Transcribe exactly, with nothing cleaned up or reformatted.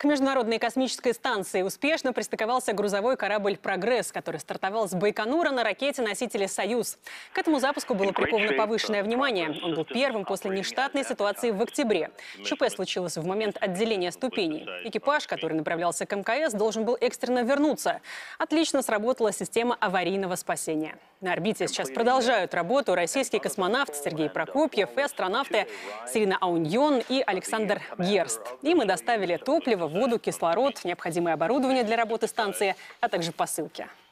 К Международной космической станции успешно пристыковался грузовой корабль «Прогресс», который стартовал с Байконура на ракете-носителе «Союз». К этому запуску было приковано повышенное внимание. Он был первым после нештатной ситуации в октябре. ЧП случилось в момент отделения ступеней. Экипаж, который направлялся к МКС, должен был экстренно вернуться. Отлично сработала система аварийного спасения. На орбите сейчас продолжают работу российский космонавт Сергей Прокопьев и астронавты Сирина Ауньон и Александр Герст. Им мы доставили топливо, воду, кислород, необходимое оборудование для работы станции, а также посылки.